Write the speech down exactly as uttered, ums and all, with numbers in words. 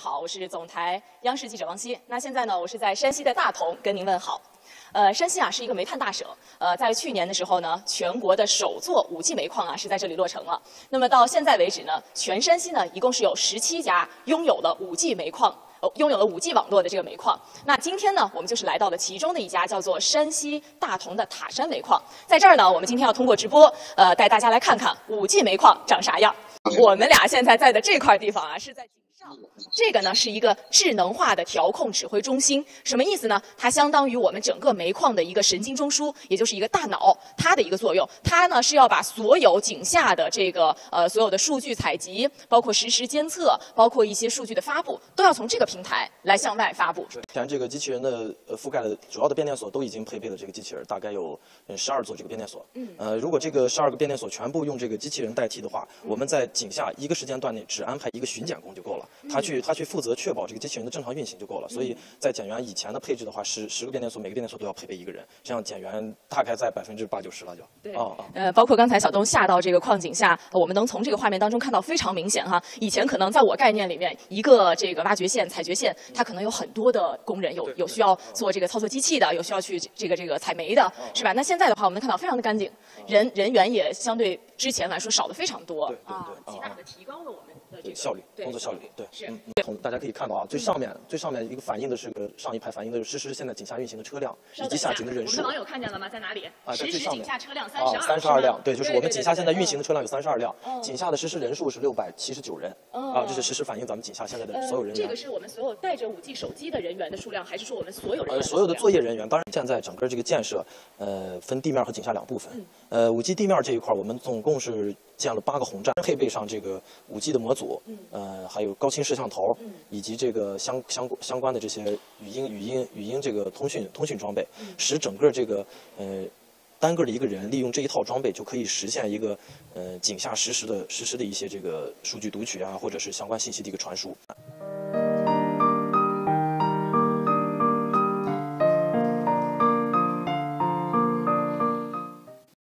好，我是总台央视记者王希。那现在呢，我是在山西的大同跟您问好。呃，山西啊是一个煤炭大省，呃，在去年的时候呢，全国的首座五 G 煤矿啊是在这里落成了。那么到现在为止呢，全山西呢一共是有十七家拥有了五 G 煤矿。 拥有了五 G 网络的这个煤矿，那今天呢，我们就是来到了其中的一家叫做山西大同的塔山煤矿。在这儿呢，我们今天要通过直播，呃，带大家来看看五 G 煤矿长啥样。我们俩现在在的这块地方啊，是在井上。这个呢是一个智能化的调控指挥中心，什么意思呢？它相当于我们整个煤矿的一个神经中枢，也就是一个大脑，它的一个作用。它呢是要把所有井下的这个呃所有的数据采集，包括实时监测，包括一些数据的发布，都要从这个平台来向外发布。 目前这个机器人的呃覆盖的主要的变电所都已经配备了这个机器人，大概有嗯十二座这个变电所。嗯。呃，如果这个十二个变电所全部用这个机器人代替的话，我们在井下一个时间段内只安排一个巡检工就够了，他去他去负责确保这个机器人的正常运行就够了。所以在减员以前的配置的话，十十个变电所每个变电所都要配备一个人，这样减员大概在百分之八九十了就。 对。哦哦。呃，包括刚才小东下到这个矿井下，我们能从这个画面当中看到非常明显哈。以前可能在我概念里面，一个这个挖掘线、采掘线，它可能有很多的工人，有有需要做这个操作机器的，有需要去这个这个采煤的，是吧？那现在的话，我们能看到非常的干净，人人员也相对之前来说少的非常多， 对对对， 极大的提高了我们的这个效率，工作效率，对。 是。 从大家可以看到啊，最上面最上面一个反映的是个上一排反映的是实时现在井下运行的车辆以及下井的人数。 我们的网友看见了吗？在哪里？ 啊，在最上面。 实时井下车辆三十二。 三十二辆，对，就是我们井下现在运行的车辆有三十二辆，井下的实时人数是六百七十九人。啊，这是实时反映咱们井下现在的所有人员。 这个是我们所有带着五 G 手机的人员的数量，还是说我们所有人员？ 呃，所有的作业人员。当然，现在整个这个建设，呃，分地面和井下两部分。呃，五 G 地面这一块，我们总共是建了八个轰站，配备上这个五 G 的模组，呃，还有高清摄像头，以及这个相相相关的这些语音、语音、语音这个通讯通讯装备，使整个这个呃单个的一个人利用这一套装备就可以实现一个呃井下实时的实时的一些这个数据读取啊，或者是相关信息的一个传输。